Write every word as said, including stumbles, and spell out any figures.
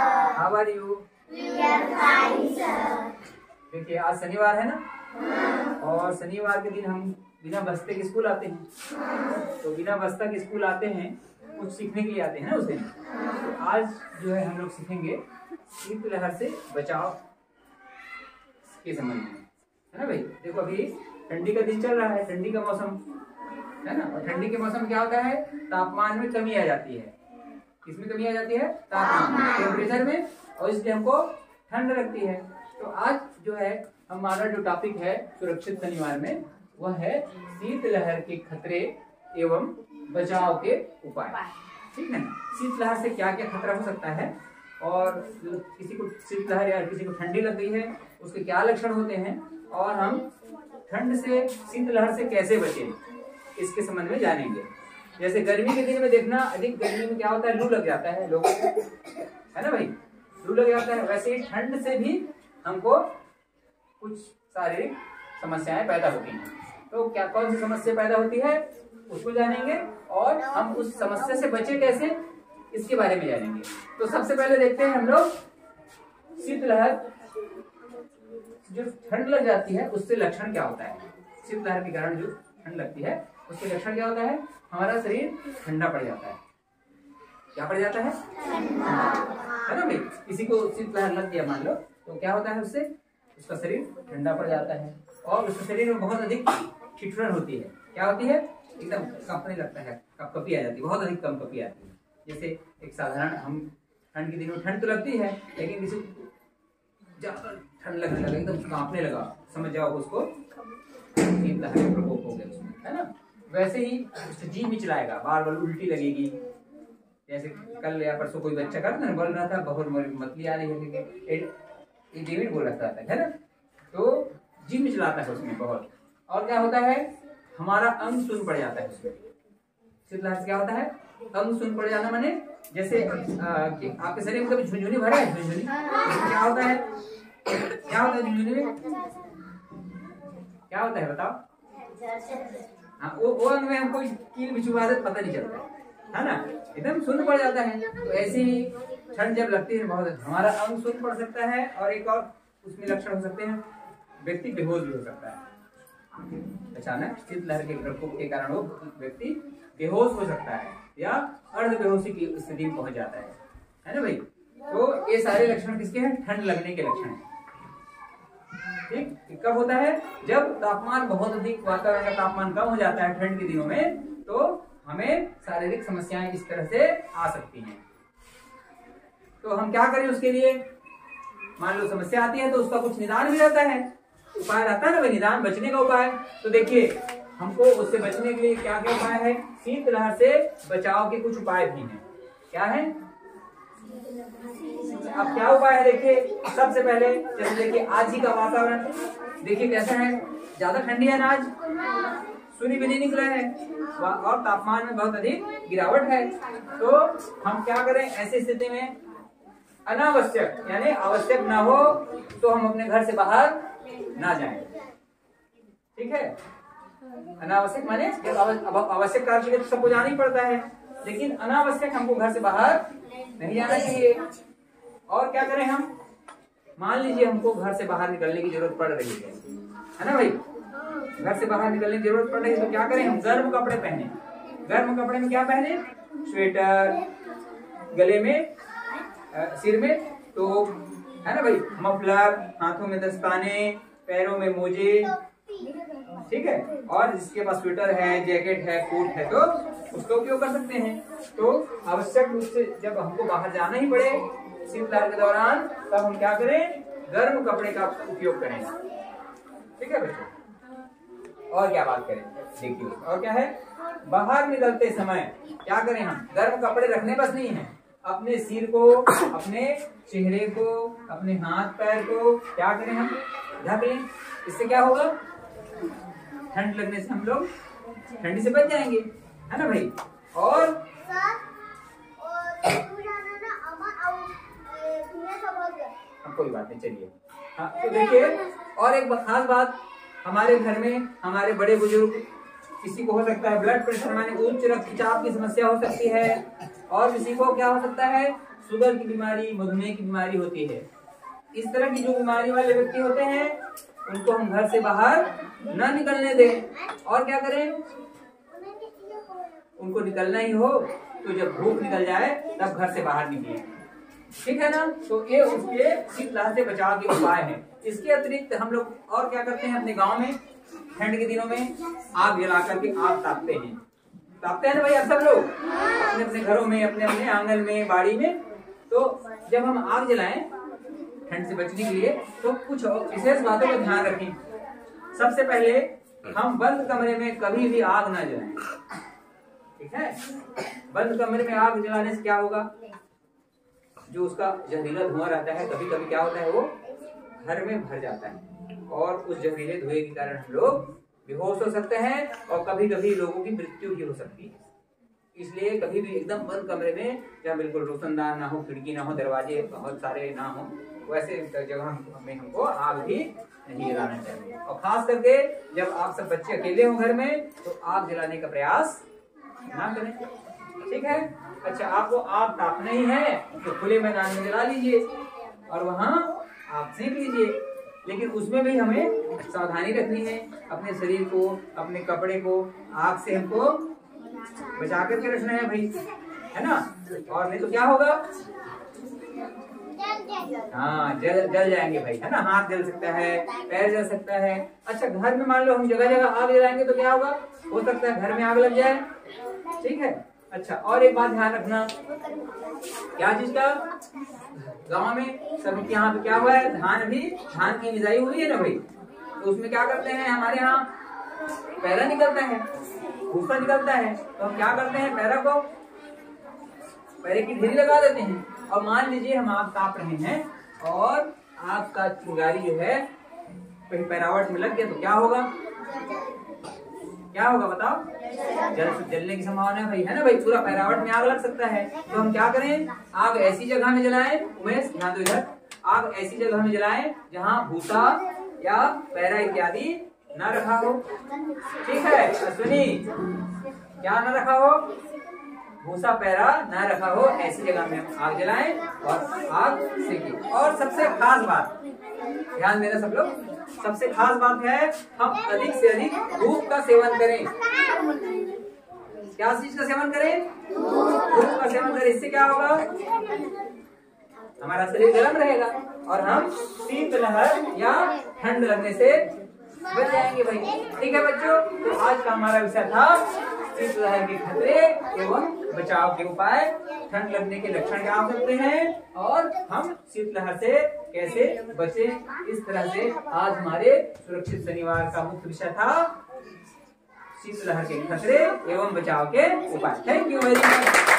How are you? देखिए आज शनिवार है ना, और शनिवार के दिन हम बिना बस्ते के स्कूल आते हैं। तो बिना बस्ता के स्कूल आते हैं, कुछ सीखने के लिए आते हैं ना उस दिन। तो आज जो है हम लोग सीखेंगे शीतलहर से बचाव के संबंध में, है ना भाई। देखो अभी ठंडी का दिन चल रहा है, ठंडी का मौसम है ना, और ठंडी के मौसम क्या होता है, तापमान में कमी आ जाती है। किसमें कमी आ जाती है? तापमान, टेम्परेचर में, और इसलिए हमको ठंड लगती है। तो आज जो है हमारा जो टॉपिक है सुरक्षित शनिवार में, वह है शीतलहर के खतरे एवं बचाव के उपाय। ठीक है ना। शीतलहर से क्या क्या खतरा हो सकता है, और किसी को शीतलहर या किसी को ठंडी लग गई है उसके क्या लक्षण होते हैं, और हम ठंड से शीतलहर से कैसे बचें, इसके संबंध में जानेंगे। जैसे गर्मी के दिन में देखना, अधिक गर्मी में क्या होता है, लू लग जाता है लोगों को, है ना भाई, लू लग जाता है। वैसे ही ठंड से भी हमको कुछ शारीरिक समस्याएं पैदा होती हैं। तो क्या कौन सी समस्या पैदा होती है उसको जानेंगे, और हम उस समस्या से बचे कैसे इसके बारे में जानेंगे। तो सबसे पहले देखते हैं हम लोग शीतलहर, जो ठंड लग जाती है उससे लक्षण क्या होता है। शीतलहर के कारण जो ठंड लगती है उसके लक्षण क्या होता है, हमारा शरीर ठंडा पड़ जाता है। क्या पड़ जाता है? है ना भाई। किसी को शीतलहर लग गया मान लो, तो क्या होता है उससे, उसका शरीर ठंडा पड़ जाता है, और उसके शरीर में बहुत अधिक ठिठुरन होती है। क्या होती है? एकदम कंपने लगता है, कपकपी आ जाती है, बहुत अधिक कंपकपी आती है। जैसे एक साधारण, हम ठंड के दिनों में ठंड तो लगती है, लेकिन किसी को ज्यादा ठंड लगने लगा, एकदम कांपने लगा, समझ जाओ उसको शीतलहर का प्रकोप हो गया उसमें, है ना। वैसे ही उससे जी मिचलाएगा, बार बार उल्टी लगेगी। जैसे कल या परसों कोई बच्चा करता ना, बोल रहा था बहुत मतली आ रही है, ये डेविड बोल रहा था, है ना। तो जी मिचलाता है उसमें बहुत, और क्या होता है, हमारा अंग सुन पड़ जाता है उसमें। शीतलहर से क्या होता है, अंग सुन पड़ जाना, माने जैसे आपके शरीर में कभी झुनझुनी भरा है, झुनझुनी क्या होता है, क्या होता है झुनझुनी में, क्या होता है बताओ। हाँ, वो वो अंग में हमको कील बिछुआ दे पता नहीं चलता है ना, एकदम सुन पड़ जाता है। तो ऐसे ही ठंड जब लगती है बहुत, हमारा अंग सुन पड़ सकता है, और एक और उसमें लक्षण हो सकते हैं, व्यक्ति बेहोश भी हो सकता है। अचानक शीतलहर के प्रकोप के कारण वो व्यक्ति बेहोश हो सकता है, या अर्ध बेहोशी की स्थिति में पहुंच जाता है, है ना भाई। तो ये सारे लक्षण किसके हैं, ठंड लगने के लक्षण हैं। ठीक, कब होता है, जब तापमान बहुत अधिक, वातावरण का तापमान कम हो जाता है ठंड के दिनों में, तो हमें शारीरिक समस्याएं इस तरह से आ सकती हैं। तो हम क्या करें उसके लिए, मान लो समस्या आती है तो उसका कुछ निदान भी रहता है, उपाय रहता है ना भाई, निदान, बचने का उपाय। तो देखिए हमको उससे बचने के लिए क्या क्या उपाय है, शीतलहर से बचाव के कुछ उपाय भी हैं। क्या है, अब क्या उपाय है, देखिए सबसे पहले जैसे देखिए आज ही का वातावरण देखिए कैसा है, ज्यादा ठंडी है ना आज, सूर्य भी नहीं निकला है, और तापमान में बहुत अधिक गिरावट है। तो हम क्या करें ऐसी स्थिति में, अनावश्यक यानी आवश्यक ना हो तो हम अपने घर से बाहर ना जाएं। ठीक है, अनावश्यक माने आवश्यक कार्य के लिए तो सबको जाना ही पड़ता है, लेकिन अनावश्यक हमको घर से बाहर नहीं जाना चाहिए। और क्या करें हम, मान लीजिए हमको घर से बाहर निकलने की जरूरत पड़ रही है, है ना भाई, घर से बाहर निकलने की जरूरत पड़ रही है, तो क्या करें हम, गर्म कपड़े पहने। गर्म कपड़े में क्या पहने, स्वेटर, गले में, सिर में तो, है ना भाई, मफलर, हाथों में दस्ताने, पैरों में मोजे, ठीक है। और जिसके पास स्वेटर है, जैकेट है, कोट है, तो उसका उपयोग कर सकते हैं। तो आवश्यक रूप से जब हमको बाहर जाना ही पड़े शीतलहर के दौरान, तब हम क्या करें, गर्म कपड़े का उपयोग करें। ठीक है बच्चों, और क्या बात करें, देखिए और क्या है, बाहर निकलते समय क्या करें हम, गर्म कपड़े रखने बस नहीं है, अपने सिर को, अपने चेहरे को, अपने हाथ पैर को क्या करें हम, ढक लें। इससे क्या होगा, ठंड लगने से हम लोग ठंडी से बच जाएंगे, है ना भाई। और कोई बात नहीं, चलिए। हाँ, तो देखिए और एक खास बात, हमारे घर में हमारे बड़े बुजुर्ग, किसी को हो सकता है ब्लड प्रेशर माने उच्च रक्तचाप की समस्या हो सकती है, और किसी को क्या हो सकता है, शुगर की बीमारी, मधुमेह की बीमारी होती है। इस तरह की जो बीमारी वाले व्यक्ति होते हैं उनको हम घर से बाहर न निकलने दें। और क्या करें, उनको निकलना ही हो तो जब भूख निकल जाए तब घर से बाहर निकले, ठीक है ना। तो ये उसके शीतलहर से बचाव के उपाय हैं। इसके अतिरिक्त हम लोग और क्या करते हैं, अपने गांव में ठंड के दिनों में आग जला करके आग तापते हैं। तापते हैं ना भाई आप सब लोग अपने अपने घरों में, अपने अपने आंगन में, बाड़ी में। तो जब हम आग जलाएं ठंड से बचने के लिए तो कुछ विशेष बातों का ध्यान रखें। सबसे पहले हम बंद कमरे में कभी भी आग ना जलाएं, ठीक है। बंद कमरे में आग जलाने से क्या होगा, जो उसका जहरीला धुआं रहता है कभी कभी क्या होता है, वो घर में भर जाता है और उस जहरीले धुएं के कारण हम लोग बेहोश हो सकते हैं और कभी कभी लोगों की मृत्यु भी हो सकती है। इसलिए कभी भी एकदम बंद कमरे में, जहाँ बिल्कुल रोशनदान ना हो, खिड़की ना हो, दरवाजे बहुत सारे ना हो, वैसे जगह में हमको आग भी नहीं जलाना चाहिए। और खास करके जब आप सब बच्चे अकेले हो घर में तो आग जलाने का प्रयास ना करें, ठीक है। अच्छा, आपको आग तापना ही है तो खुले मैदान में जला लीजिए और वहां आग सेक लीजिए, लेकिन उसमें भी हमें सावधानी रखनी है। अपने शरीर को, अपने कपड़े को आग से हमको बचा करके रखना है भाई, है ना। और नहीं तो क्या होगा, हाँ जल जल जाएंगे भाई, है ना। हाथ जल सकता है, पैर जल सकता है। अच्छा, घर में मान लो हम जगह जगह आग जलाएंगे तो क्या होगा, हो सकता है घर में आग लग जाए, ठीक है। अच्छा, और एक बात ध्यान रखना, क्या चीज का, गांव में सभी के यहाँ पे क्या हुआ है, धान भी धान की निदाई हुई है ना भाई। तो उसमें क्या करते हैं, हमारे यहाँ पैरा निकलता है, भूसा निकलता है, तो हम क्या करते हैं, पैरा को पैरे की ढेरी लगा देते हैं। और मान लीजिए हम आग ताप रहे हैं और आग का चिंगारी जो है कहीं पैरावट में लग गया तो क्या होगा, क्या होगा बताओ, जल जलने की संभावना है भाई, है ना भाई। पूरा पैरावट में आग लग सकता है। तो हम क्या करें, आग ऐसी जगह में जलाएं, उमेश ध्यान दो इधर, आग ऐसी जगह में जलाएं जहां भूसा या पैरा इत्यादि न रखा हो, ठीक है। अश्विनी, क्या न रखा हो, भूसा पैरा न रखा हो, ऐसी जगह में हम आग जलाएं और आग सेकें। और सबसे खास बात ध्यान देना सब लोग, सबसे खास बात है हम अधिक से अधिक धूप का सेवन करें। क्या चीज का सेवन करें, धूप का सेवन करें। इससे क्या होगा, हमारा शरीर गर्म रहेगा और हम शीतलहर या ठंड लगने से बच जाएंगे भाई, ठीक है बच्चों। तो आज का हमारा विषय था शीतलहर के खतरे एवं बचाव के उपाय, ठंड लगने के लक्षण क्या हो सकते हैं और हम शीतलहर से कैसे बचें। इस तरह से आज हमारे सुरक्षित शनिवार का मुख्य विषय था शीतलहर के खतरे एवं बचाव के उपाय। Thank you very much.